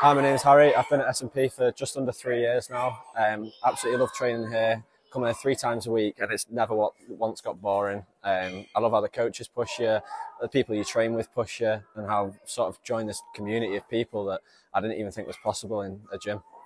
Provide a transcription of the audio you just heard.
Hi, my name is Harry. I've been at S&P for just under 3 years now. Absolutely love training here. Come here 3 times a week, and it's never once got boring. I love how the coaches push you, the people you train with push you, and how sort of join this community of people that I didn't even think was possible in a gym.